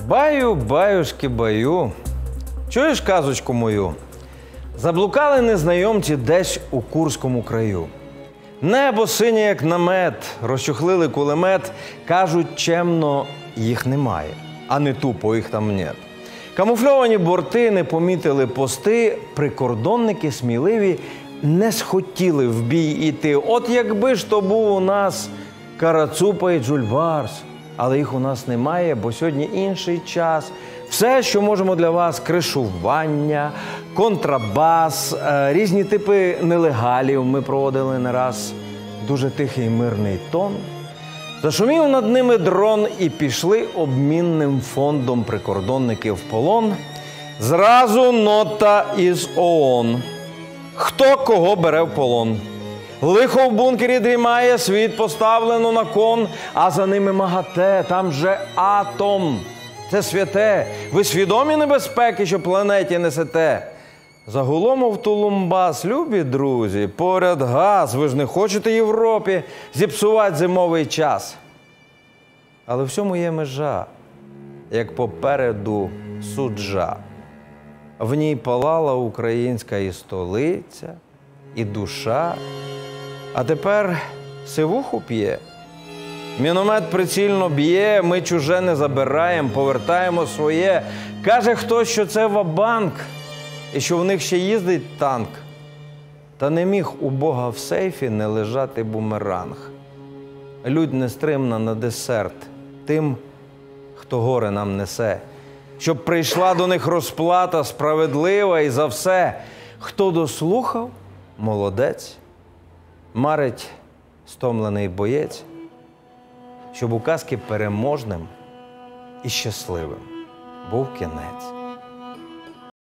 Баю, баюшки, баю. Чуєш казочку мою? Заблукали незнайомці десь у Курському краю. Небо синє, як намет, розчухлили кулемет. Кажуть, чемно, їх немає, а не тупо, їх там нет. Камуфльовані борти, не помітили пости, прикордонники сміливі не схотіли в бій іти. От якби ж то був у нас Карацупа і Джульбарс. Але їх у нас немає, бо сьогодні інший час. Все, що можемо для вас – кришування, контрабас, різні типи нелегалів ми проводили не раз. Дуже тихий мирний тон. Зашумів над ними дрон і пішли обмінним фондом прикордонники в полон. Зразу нота із ООН. Хто кого бере в полон? Лихо в бункері дрімає, світ поставлено на кон, а за ними МАГАТЕ, там же атом. Це святе. Ви свідомі небезпеки, що планеті несете? Загулом в Тулумбас, любі друзі, поряд газ. Ви ж не хочете Європі зіпсувати зимовий час. Але всьому є межа, як попереду суджа. В ній палала українська і столиця, і душа. А тепер сивуху п'є. Міномет прицільно б'є, ми чуже не забираємо, повертаємо своє. Каже хтось, що це ва-банк, і що в них ще їздить танк. Та не міг у Бога в сейфі не лежати бумеранг. Людь нестримна на десерт тим, хто горе нам несе. Щоб прийшла до них розплата справедлива і за все. Хто дослухав – молодець. Марить стомлений боєць, щоб у казки переможним і щасливим був кінець.